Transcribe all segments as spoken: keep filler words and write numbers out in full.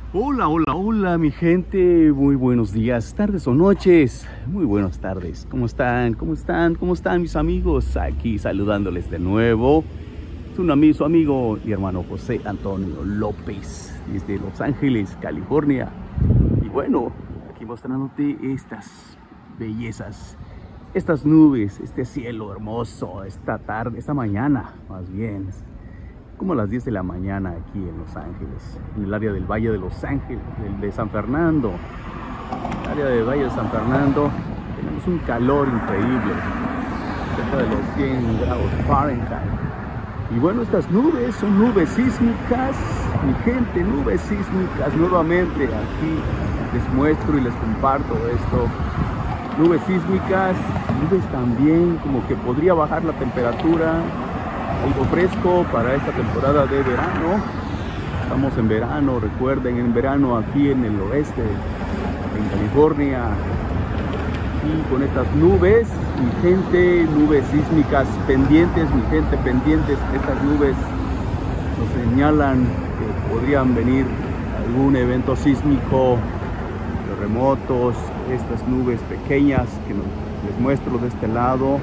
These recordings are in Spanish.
Hola, hola, hola mi gente, muy buenos días, tardes o noches, muy buenas tardes. ¿Cómo están? ¿Cómo están? ¿Cómo están mis amigos? Aquí saludándoles de nuevo. Es un amigo, su amigo y hermano José Antonio López, desde Los Ángeles, California. Y bueno, aquí mostrándote estas bellezas, estas nubes, este cielo hermoso, esta tarde, esta mañana más bien. Como a las diez de la mañana aquí en Los Ángeles, en el área del Valle de Los Ángeles, del de San Fernando. El área del Valle de San Fernando, tenemos un calor increíble, cerca de los cien grados Fahrenheit. Y bueno, estas nubes son nubes sísmicas, mi gente, nubes sísmicas nuevamente. Aquí les muestro y les comparto esto. Nubes sísmicas, nubes también como que podría bajar la temperatura. Algo fresco para esta temporada de verano. Estamos en verano, recuerden, en verano aquí en el oeste, en California. Y con estas nubes, mi gente, nubes sísmicas pendientes, mi gente, pendientes. Estas nubes nos señalan que podrían venir algún evento sísmico, terremotos. Estas nubes pequeñas que les muestro de este lado.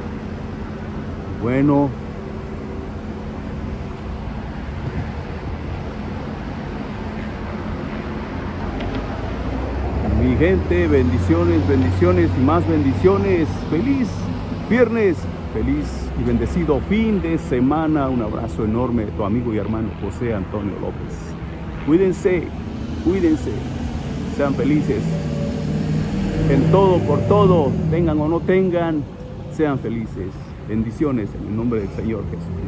Bueno, mi gente, bendiciones, bendiciones y más bendiciones. Feliz viernes, feliz y bendecido fin de semana. Un abrazo enorme de tu amigo y hermano José Antonio López. Cuídense, cuídense, sean felices en todo, por todo, tengan o no tengan, sean felices. Bendiciones en el nombre del Señor Jesús.